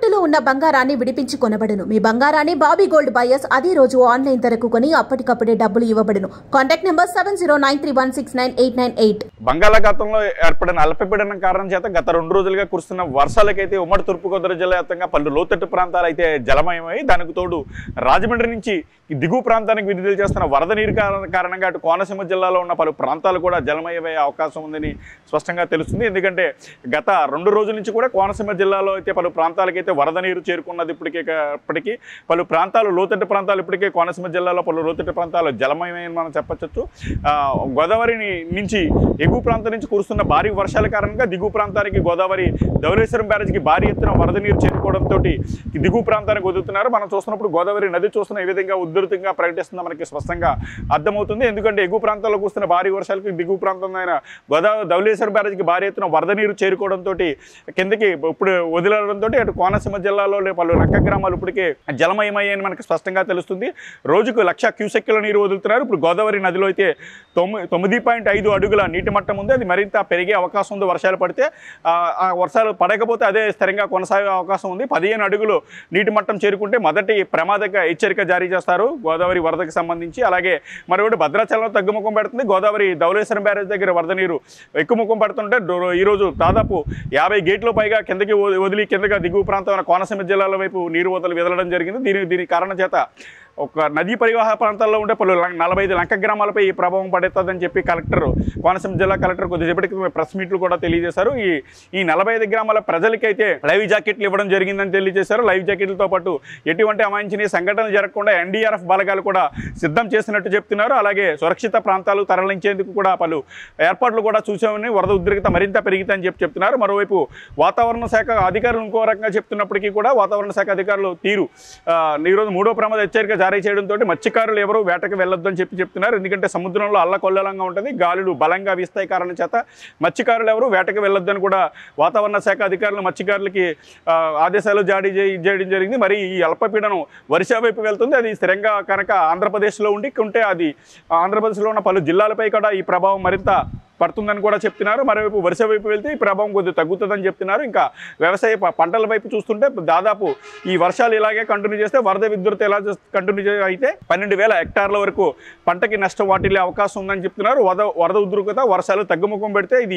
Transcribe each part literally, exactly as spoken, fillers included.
తాకట్టులో ఉన్న బంగారాన్ని విడిపించి కొనబడును. మీ బంగారాన్ని బాబీ గోల్డ్ బయర్స్ అదే రోజు ఆన్లైన్ ధరకు కొని అప్పటికప్పుడే డబ్బులు ఇవ్వబడును. Contact number seven zero nine three one six nine eight nine eight. బంగాళాఖాతంలో ఏర్పడిన అల్పపీడనం కారణం చేత గత రెండు రోజులుగా కురుస్తున్న వర్షాలకైతే ఉమ్మడి తూర్పుగోదావరి జిల్లా వ్యాప్తంగా పలు లోతట్టు ప్రాంతాలు అయితే జలమయమై దానికి తోడు రాజమండ్రి నుంచి దిగువ ప్రాంతానికి విడుదల చేస్తున్న వరద నీరు కారణంగా అటు కోనసీమ జిల్లాలో ఉన్న పలు ప్రాంతాలు కూడా జలమయమయ్యే అవకాశం ఉందని స్పష్టంగా తెలుస్తుంది. ఎందుకంటే గత రెండు రోజుల నుంచి కూడా కోనసీమ జిల్లాలో అయితే పలు ప్రాంతాలకైతే వరద నీరు చేరుకున్నది. ఇప్పటికే ఇప్పటికీ పలు ప్రాంతాలు లోతట్టు ప్రాంతాలు ఇప్పటికే కోనసీమ జిల్లాలో పలు లోతట్టు ప్రాంతాలు జలమయమని మనం చెప్పచ్చు. గోదావరి నుంచి ఎగువ ప్రాంతం నుంచి కురుస్తున్న భారీ వర్షాల కారణంగా దిగువ ప్రాంతానికి గోదావరి ధవళేశ్వరం బ్యారేజ్కి భారీ ఎత్తున వరద నీరు చేరుకోవడంతో దిగువ ప్రాంతానికి వదులుతున్నారు. మనం చూస్తున్నప్పుడు గోదావరి నది చూస్తున్న ఏ విధంగా ఉధృతంగా ప్రకటిస్తుందో మనకి స్పష్టంగా అర్థమవుతుంది. ఎందుకంటే ఎగువ ప్రాంతాల్లో కురుస్తున్న భారీ వర్షాలకు దిగువ ప్రాంతం అయిన గోదావరి ధవళేశ్వరం బ్యారేజ్కి భారీ ఎత్తున వరద నీరు చేరుకోవడంతో కిందకి ఇప్పుడు వదిలడంతో అటు కోనసీమ జిల్లాలో పలు నక్క గ్రామాలు ఇప్పటికే జలమయమయ్యాయని మనకు స్పష్టంగా తెలుస్తుంది. రోజుకు లక్ష క్యూసెక్కుల నీరు వదులుతున్నారు. ఇప్పుడు గోదావరి నదిలో అయితే తొమ్మిది తొమ్మిది పాయింట్ ఐదు అడుగుల నీటి మట్టం ఉంది. అది మరింత పెరిగే అవకాశం ఉంది. వర్షాలు పడితే ఆ వర్షాలు పడకపోతే అదే స్థిరంగా కొనసాగే అవకాశం ఉంది. పదిహేను అడుగులు నీటి మట్టం చేరుకుంటే మొదటి ప్రమాదక హెచ్చరిక జారీ చేస్తారు గోదావరి వరదకు సంబంధించి. అలాగే మరొకటి భద్రాచలంలో తగ్గుముఖం పెడుతుంది. గోదావరి ధవళేశ్వరం బ్యారేజ్ దగ్గర వరద నీరు ఎక్కువ ముఖం పడుతుంటే ఈరోజు దాదాపు యాభై గేట్ల పైగా కిందకి వదిలి కిందగా దిగువ ప్రాంతం కోనసీమ జిల్లాల వైపు నీరు వదలు వదలడం జరిగింది. దీని దీని కారణం చేత ఒక నదీ పరివాహ ప్రాంతాల్లో ఉండే పలు నలభై ఐదు లంక గ్రామాలపై ఈ ప్రభావం పడుతుందని చెప్పి కలెక్టర్ కోనసీమ జిల్లా కలెక్టర్ కొద్దిసేపటికి ప్రెస్ మీట్లు కూడా తెలియజేశారు. ఈ ఈ నలభై ఐదు గ్రామాల ప్రజలకైతే లైవ్ జాకెట్లు ఇవ్వడం జరిగిందని తెలియజేశారు. లైవ్ జాకెట్లతో పాటు ఎటువంటి అవాంఛనీయ సంఘటనలు జరగకుండా ఎన్డీఆర్ఎఫ్ బలగాలు కూడా సిద్ధం చేసినట్టు చెప్తున్నారు. అలాగే సురక్షిత ప్రాంతాలు తరలించేందుకు కూడా పలు ఏర్పాట్లు కూడా చూసామని వరద ఉద్రిక్తత మరింత పెరిగితే చెప్పి చెప్తున్నారు. మరోవైపు వాతావరణ శాఖ అధికారులు ఇంకో రకంగా చెప్తున్నప్పటికీ కూడా వాతావరణ శాఖ అధికారులు తీరు ఈరోజు మూడో ప్రమాద హెచ్చరిక జారీ చేయడంతో మత్స్యకారులు ఎవరు వేటకు వెళ్ళొద్దని చెప్పి చెప్తున్నారు. ఎందుకంటే సముద్రంలో అల్లకొల్లలంగా ఉంటుంది, గాలులు బలంగా వీస్తాయి కారణం చేత మత్స్యకారులు ఎవరు వేటకు వెళ్ళొద్దని కూడా వాతావరణ శాఖ అధికారులు మత్స్యకారులకి ఆదేశాలు జారీ చేయడం జరిగింది. మరి ఈ అల్పపీడనం ఒరిస్సా వైపు వెళ్తుంది. అది స్థిరంగా కనుక ఆంధ్రప్రదేశ్లో ఉండి ఉంటే అది ఆంధ్రప్రదేశ్లో ఉన్న పలు జిల్లాలపై కూడా ఈ ప్రభావం మరింత పడుతుందని కూడా చెప్తున్నారు. మరోవైపు వరుస వైపు వెళ్తే ఈ ప్రభావం కొద్దిగా తగ్గుతుందని చెప్తున్నారు. ఇంకా వ్యవసాయ పంటల వైపు చూస్తుంటే దాదాపు ఈ వర్షాలు ఇలాగే కంటిన్యూ చేస్తే వరద విద్యుత్ ఎలా కంటిన్యూ అయితే పన్నెండు వేల హెక్టార్ల వరకు పంటకి నష్టం వాటిల్లే అవకాశం ఉందని చెప్తున్నారు. వరద వరద ఉధృతత వర్షాలు తగ్గుముఖం పెడితే ఇది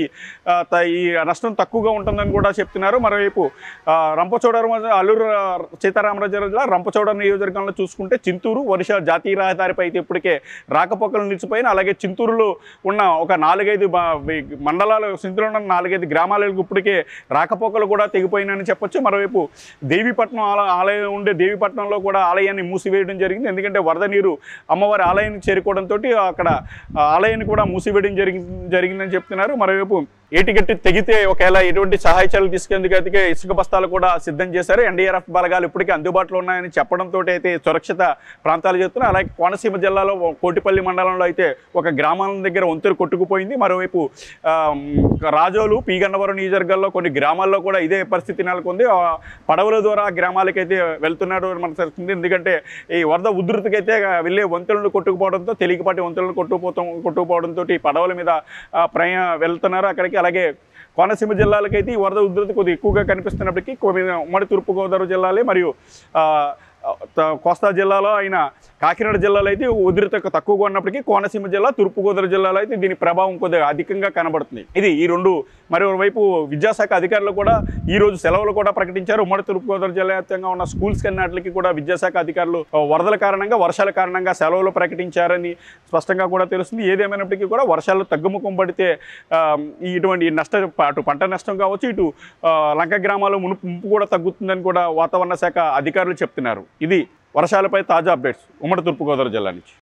ఈ నష్టం తక్కువగా ఉంటుందని కూడా చెప్తున్నారు. మరోవైపు రంపచోడవరం అల్లూరు సీతారామరాజు జిల్లా రంపచోడవరం నియోజకవర్గంలో చూసుకుంటే చింతూరు ఒరిస్సా జాతీయ రహదారిపై అయితే ఇప్పటికే రాకపోకలు నిలిచిపోయిన. అలాగే చింతూరులో ఉన్న ఒక నాలుగైదు మండలాలు సింధులో ఉన్న నాలుగైదు గ్రామాలకు ఇప్పటికే రాకపోకలు కూడా తెగిపోయినని చెప్పొచ్చు. మరోవైపు దేవీపట్నం ఆలయం ఉండే దేవీపట్నంలో కూడా ఆలయాన్ని మూసివేయడం జరిగింది. ఎందుకంటే వరద నీరు అమ్మవారి ఆలయానికి చేరుకోవడంతో అక్కడ ఆలయాన్ని కూడా మూసివేయడం జరిగి జరిగిందని చెప్తున్నారు. మరోవైపు ఏటిగట్టి తెగితే ఒకవేళ ఎటువంటి సహాయ చర్యలు తీసుకెందుకు ఇసుక బస్తాలు కూడా సిద్ధం చేశారు. ఎన్డీఆర్ఎఫ్ బలగాలు ఇప్పటికీ అందుబాటులో ఉన్నాయని చెప్పడంతో అయితే సురక్షిత ప్రాంతాలు చెప్తున్నారు. అలాగే కోనసీమ జిల్లాలో కోటిపల్లి మండలంలో అయితే ఒక గ్రామాల దగ్గర వంతెన కొట్టుకుపోయింది. మరోవైపు రాజోలు పీగన్నవరం నియోజకవర్గాల్లో కొన్ని గ్రామాల్లో కూడా ఇదే పరిస్థితి నెలకొంది. పడవల ద్వారా గ్రామాలకైతే వెళ్తున్నాడు మనకు తెలుస్తుంది. ఎందుకంటే ఈ వరద ఉధృతికైతే వెళ్ళే వంతెనలు కొట్టుకుపోవడంతో తేలికపాటి వంతెనలు కొట్టుకుపోతాం కొట్టుకుపోవడంతో పడవల మీద ప్రయా వెళ్తున్నారు అక్కడికి. అలాగే కోనసీమ జిల్లాలకైతే ఈ వరద ఉధృతి కొద్దిగా ఎక్కువగా కనిపిస్తున్నప్పటికీ ఉమ్మడి తూర్పుగోదావరి జిల్లాలే మరియు కోస్తా జిల్లాలో అయిన కాకినాడ జిల్లాలో అయితే ఉధృత తక్కువగా ఉన్నప్పటికీ కోనసీమ జిల్లా తూర్పుగోదావరి జిల్లాలో అయితే దీని ప్రభావం కొద్దిగా అధికంగా కనబడుతుంది. ఇది ఈ రెండు. మరోవైపు విద్యాశాఖ అధికారులు కూడా ఈ రోజు సెలవులు కూడా ప్రకటించారు. ఉమ్మడి తూర్పుగోదావరి జిల్లా వ్యాప్తంగా ఉన్న స్కూల్స్ కన్నాటికి కూడా విద్యాశాఖ అధికారులు వరదల కారణంగా వర్షాల కారణంగా సెలవులు ప్రకటించారని స్పష్టంగా కూడా తెలుస్తుంది. ఏదేమైనప్పటికీ కూడా వర్షాలు తగ్గుముఖం పడితే ఇటువంటి నష్ట అటు పంట నష్టం కావచ్చు, ఇటు లంక గ్రామాల మునుపు కూడా తగ్గుతుందని కూడా వాతావరణ శాఖ అధికారులు చెప్తున్నారు. ఇది వర్షాలపై తాజా అప్డేట్స్ ఉమ్మడి తూర్పుగోదావరి జిల్లా నుంచి.